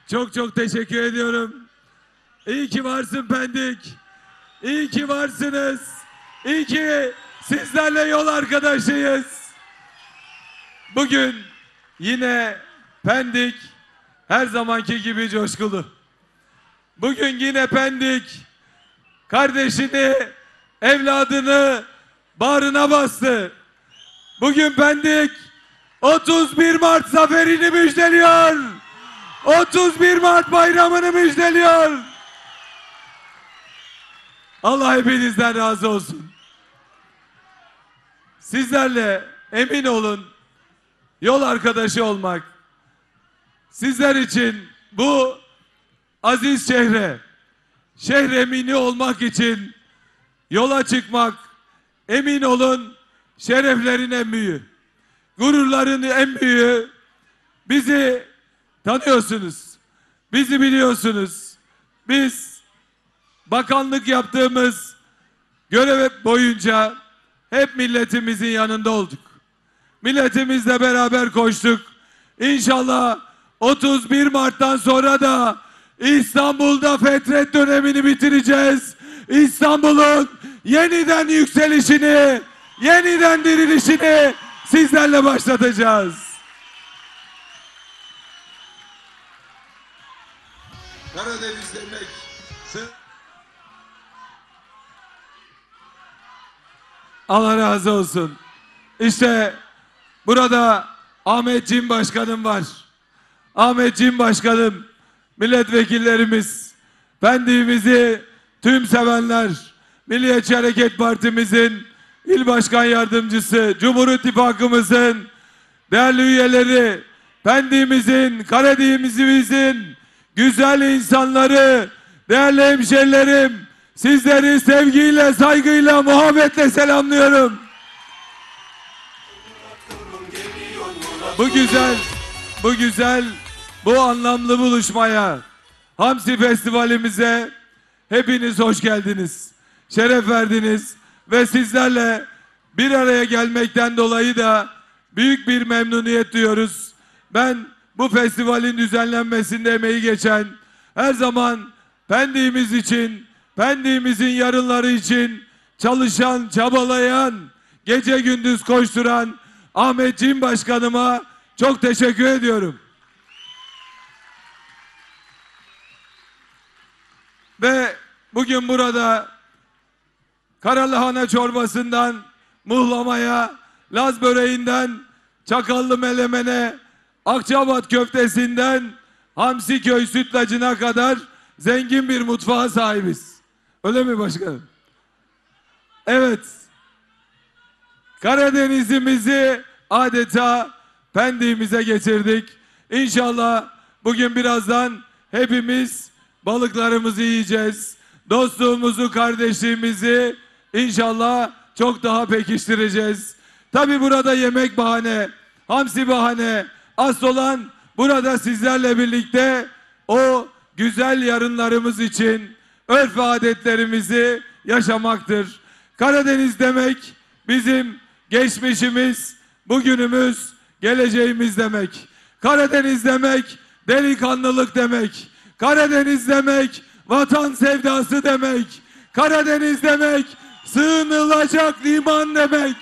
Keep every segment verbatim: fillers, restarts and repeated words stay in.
Çok çok teşekkür ediyorum. İyi ki varsın Pendik. İyi ki varsınız. İyi ki sizlerle yol arkadaşıyız. Bugün yine Pendik her zamanki gibi coşkulu. Bugün yine Pendik kardeşini, evladını bağrına bastı. Bugün Pendik otuz bir Mart zaferini müjdeliyor. otuz bir Mart bayramını müjdeliyor. Allah hepinizden razı olsun. Sizlerle emin olun yol arkadaşı olmak, sizler için bu aziz şehre, şehir emini olmak için yola çıkmak, emin olun şereflerin en büyüğü, gururların en büyüğü. Bizi tanıyorsunuz, bizi biliyorsunuz. Biz bakanlık yaptığımız görev boyunca hep milletimizin yanında olduk. Milletimizle beraber koştuk. İnşallah otuz bir Mart'tan sonra da İstanbul'da fetret dönemini bitireceğiz. İstanbul'un yeniden yükselişini, yeniden dirilişini sizlerle başlatacağız. Karadeniz demek. Allah razı olsun. İşte burada Ahmet Cim Başkanım var. Ahmet Cim Başkanım, milletvekillerimiz, Pendik'imizi tüm sevenler, Milliyetçi Hareket Partimizin il başkan yardımcısı, Cumhur İttifakımızın değerli üyeleri, Pendik'imizin, Karadeniz'imizin güzel insanları, değerli hemşerilerim, sizleri sevgiyle, saygıyla, muhabbetle selamlıyorum. Bu güzel, bu güzel, bu anlamlı buluşmaya, Hamsi Festivalimize hepiniz hoş geldiniz. Şeref verdiniz ve sizlerle bir araya gelmekten dolayı da büyük bir memnuniyet duyuyoruz. Ben bu festivalin düzenlenmesinde emeği geçen, her zaman Pendik'imiz için, Pendik'imizin yarınları için çalışan, çabalayan, gece gündüz koşturan Ahmet Cim Başkanıma çok teşekkür ediyorum. Ve bugün burada karalahana çorbasından muhlamaya, Laz böreğinden çakallı melemene, Akçabat köftesinden Hamsiköy sütlacına kadar zengin bir mutfağa sahibiz. Öyle mi başkanım? Evet. Karadeniz'imizi adeta Pendik'imize getirdik. İnşallah bugün birazdan hepimiz balıklarımızı yiyeceğiz. Dostluğumuzu, kardeşliğimizi inşallah çok daha pekiştireceğiz. Tabi burada yemek bahane, hamsi bahane. Asıl olan burada sizlerle birlikte o güzel yarınlarımız için örf ve adetlerimizi yaşamaktır. Karadeniz demek bizim geçmişimiz, bugünümüz, geleceğimiz demek. Karadeniz demek delikanlılık demek. Karadeniz demek vatan sevdası demek. Karadeniz demek sığınılacak liman demek.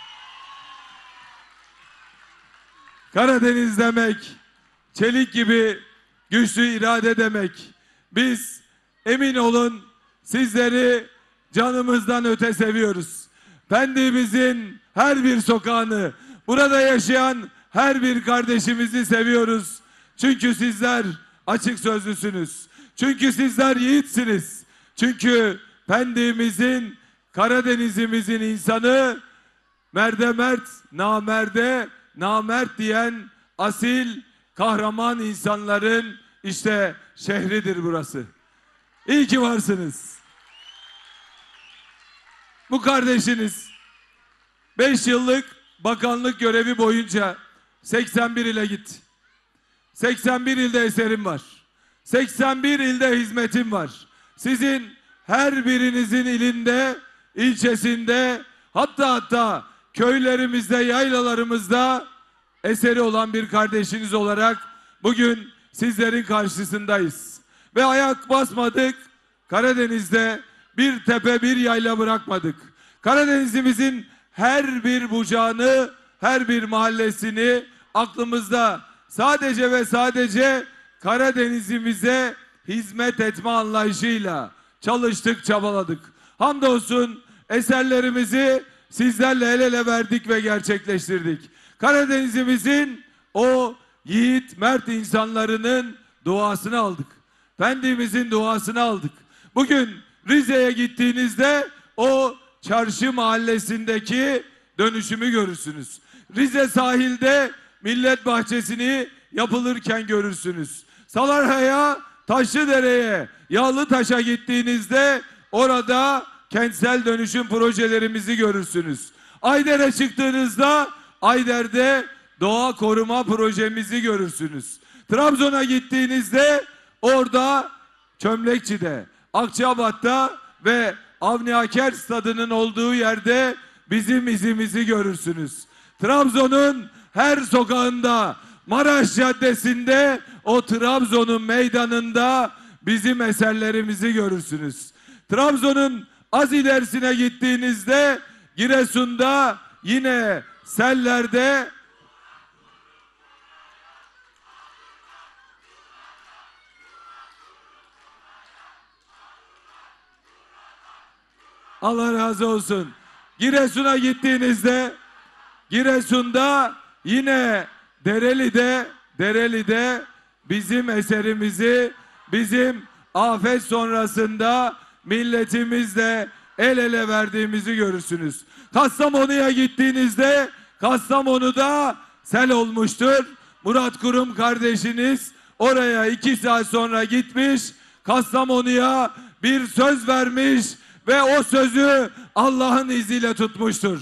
Karadeniz demek çelik gibi güçlü irade demek. Biz emin olun sizleri canımızdan öte seviyoruz. Pendik'imizin her bir sokağını, burada yaşayan her bir kardeşimizi seviyoruz. Çünkü sizler açık sözlüsünüz. Çünkü sizler yiğitsiniz. Çünkü Pendik'imizin, Karadeniz'imizin insanı merde mert, namerde namert diyen asil, kahraman insanların işte şehridir burası. İyi ki varsınız. Bu kardeşiniz beş yıllık bakanlık görevi boyunca seksen bir ile gitti. seksen bir ilde eserim var. seksen bir ilde hizmetim var. Sizin her birinizin ilinde, ilçesinde, hatta hatta köylerimizde, yaylalarımızda eseri olan bir kardeşiniz olarak bugün sizlerin karşısındayız. Ve ayak basmadık, Karadeniz'de bir tepe bir yayla bırakmadık. Karadenizimizin her bir bucağını, her bir mahallesini aklımızda sadece ve sadece Karadenizimize hizmet etme anlayışıyla çalıştık, çabaladık. Hamdolsun eserlerimizi sizlerle el ele verdik ve gerçekleştirdik. Karadenizimizin o yiğit, mert insanlarının duasını aldık. Pendik'imizin duasını aldık. Bugün Rize'ye gittiğinizde o çarşı mahallesindeki dönüşümü görürsünüz. Rize sahilde millet bahçesini yapılırken görürsünüz. Salarha'ya, Taşlıdere'ye, Yağlıtaş'a gittiğinizde orada kentsel dönüşüm projelerimizi görürsünüz. Ayder'e çıktığınızda Ayder'de doğa koruma projemizi görürsünüz. Trabzon'a gittiğinizde orada Çömlekçi'de, Akçabat'ta ve Avni Aker Stadı'nın olduğu yerde bizim izimizi görürsünüz. Trabzon'un her sokağında, Maraş Caddesi'nde, o Trabzon'un meydanında bizim eserlerimizi görürsünüz. Trabzon'un az ilerisine gittiğinizde Giresun'da yine sellerde Allah razı olsun. Giresun'a gittiğinizde Giresun'da yine Dereli'de Dereli'de bizim eserimizi bizim afet sonrasında milletimizle el ele verdiğimizi görürsünüz. Kastamonu'ya gittiğinizde Kastamonu'da sel olmuştur. Murat Kurum kardeşiniz oraya iki saat sonra gitmiş, Kastamonu'ya bir söz vermiş ve o sözü Allah'ın izniyle tutmuştur.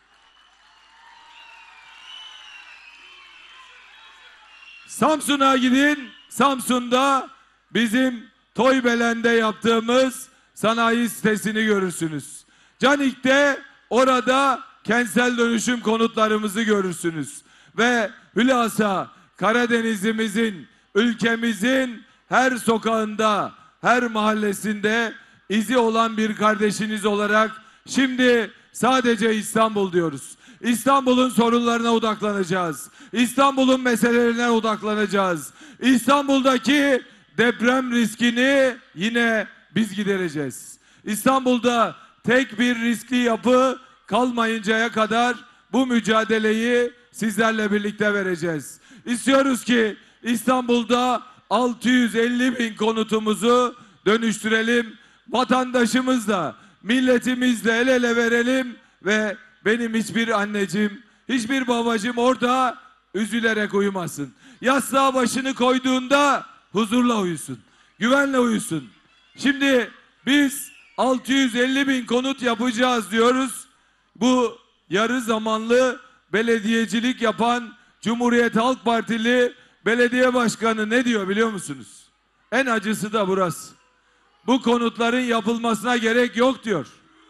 Samsun'a gidin, Samsun'da bizim Toybelen'de yaptığımız sanayi sitesini görürsünüz. Canik'te orada kentsel dönüşüm konutlarımızı görürsünüz. Ve hülasa Karadenizimizin, ülkemizin her sokağında, her mahallesinde izi olan bir kardeşiniz olarak şimdi sadece İstanbul diyoruz. İstanbul'un sorunlarına odaklanacağız. İstanbul'un meselelerine odaklanacağız. İstanbul'daki deprem riskini yine biz gidereceğiz. İstanbul'da tek bir riskli yapı kalmayıncaya kadar bu mücadeleyi sizlerle birlikte vereceğiz. İstiyoruz ki İstanbul'da altı yüz elli bin konutumuzu dönüştürelim. Vatandaşımızla, milletimizle el ele verelim ve benim hiçbir anneciğim, hiçbir babacığım orada üzülerek uyumasın. Yastığa başını koyduğunda huzurla uyusun, güvenle uyusun. Şimdi biz altı yüz elli bin konut yapacağız diyoruz. Bu yarı zamanlı belediyecilik yapan Cumhuriyet Halk Partili belediye başkanı ne diyor biliyor musunuz? En acısı da burası. Bu konutların yapılmasına gerek yok diyor.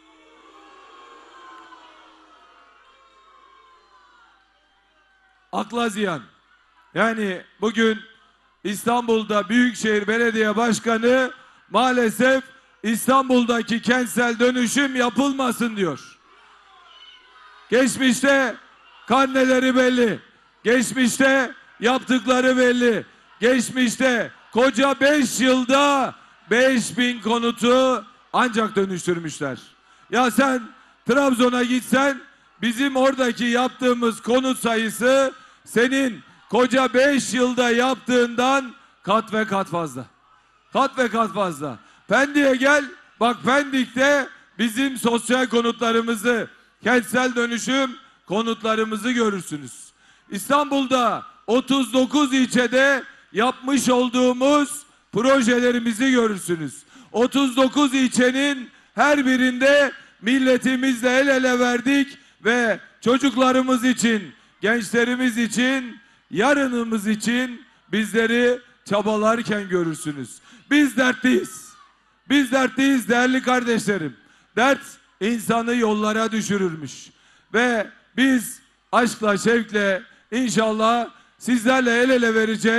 Akla ziyan. Yani bugün İstanbul'da Büyükşehir Belediye Başkanı maalesef İstanbul'daki kentsel dönüşüm yapılmasın diyor. Geçmişte karneleri belli. Geçmişte yaptıkları belli. Geçmişte koca beş yılda beş bin konutu ancak dönüştürmüşler. Ya sen Trabzon'a gitsen bizim oradaki yaptığımız konut sayısı senin koca beş yılda yaptığından kat ve kat fazla. Kat ve kat fazla. Pendik'e gel, bak Pendik'te bizim sosyal konutlarımızı, kentsel dönüşüm konutlarımızı görürsünüz. İstanbul'da otuz dokuz ilçede yapmış olduğumuz projelerimizi görürsünüz. otuz dokuz ilçenin her birinde milletimizle el ele verdik ve çocuklarımız için, gençlerimiz için, yarınımız için bizleri çabalarken görürsünüz. Biz dertliyiz. Biz dertliyiz değerli kardeşlerim. Dert insanı yollara düşürürmüş. Ve biz aşkla, şevkle inşallah sizlerle el ele vereceğiz.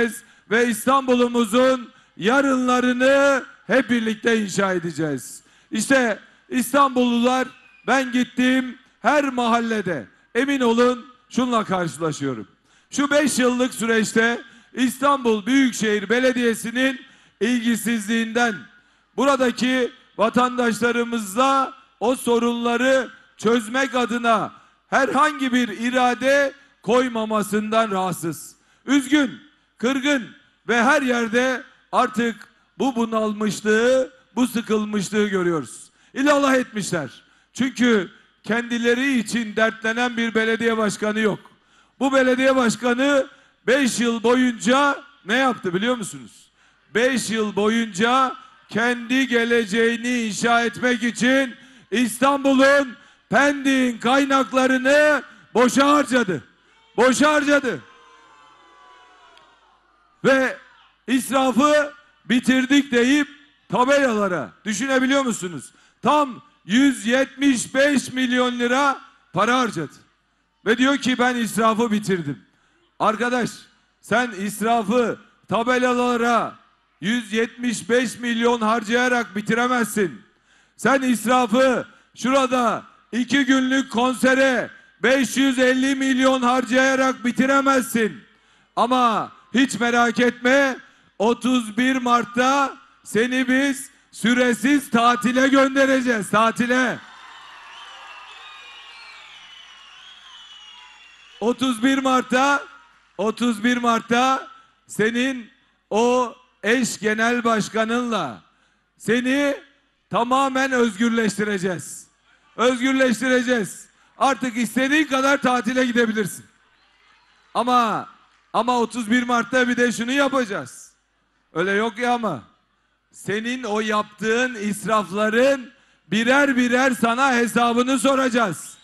ve İstanbul'umuzun yarınlarını hep birlikte inşa edeceğiz. İşte İstanbullular, ben gittiğim her mahallede emin olun şunla karşılaşıyorum. Şu beş yıllık süreçte İstanbul Büyükşehir Belediyesi'nin ilgisizliğinden, buradaki vatandaşlarımızla o sorunları çözmek adına herhangi bir irade koymamasından rahatsız. Üzgün, kırgın ve her yerde artık bu bunalmışlığı, bu sıkılmışlığı görüyoruz. İllallah etmişler. Çünkü kendileri için dertlenen bir belediye başkanı yok. Bu belediye başkanı beş yıl boyunca ne yaptı biliyor musunuz? beş yıl boyunca kendi geleceğini inşa etmek için İstanbul'un, Pendik'in kaynaklarını boşa harcadı. Boşa harcadı. Ve israfı bitirdik deyip tabelalara, düşünebiliyor musunuz? Tam yüz yetmiş beş milyon lira para harcadı. Ve diyor ki ben israfı bitirdim. Arkadaş, sen israfı tabelalara yüz yetmiş beş milyon harcayarak bitiremezsin. Sen israfı şurada iki günlük konsere beş yüz elli milyon harcayarak bitiremezsin. Ama hiç merak etme, otuz bir Mart'ta seni biz süresiz tatile göndereceğiz, tatile. otuz bir Mart'ta otuz bir Mart'ta senin o eş genel başkanınla seni tamamen özgürleştireceğiz. Özgürleştireceğiz. Artık istediğin kadar tatile gidebilirsin. Ama ama otuz bir Mart'ta bir de şunu yapacağız. Öyle yok ya ama. Senin o yaptığın israfların birer birer sana hesabını soracağız.